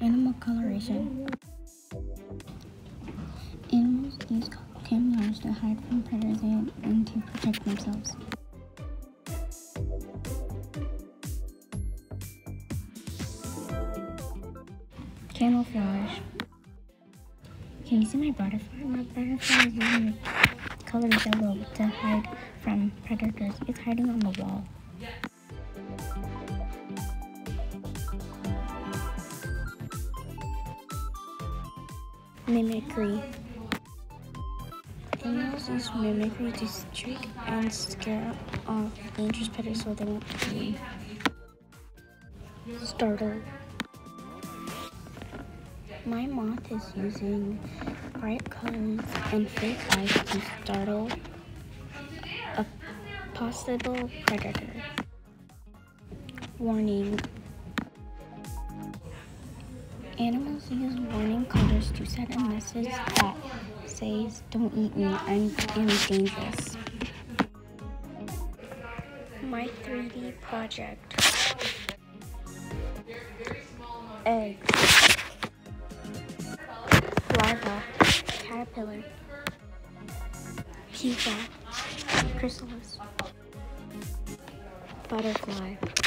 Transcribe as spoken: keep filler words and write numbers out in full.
Animal coloration. Animals use camouflage to hide from predators and, and to protect themselves. Camouflage. Can you see my butterfly? My butterfly is using the color yellow to hide from predators. It's hiding on the wall. Mimicry. Animals use mimicry to trick and scare off dangerous predators so they won't eat them. Startle. My moth is using bright colors and fake eyes to startle a possible predator. Warning. Animals use warning colors to send a message that says, "Don't eat me, I'm, I'm dangerous." My three D project. Eggs. Larva. Caterpillar. Pupa. Chrysalis. Butterfly.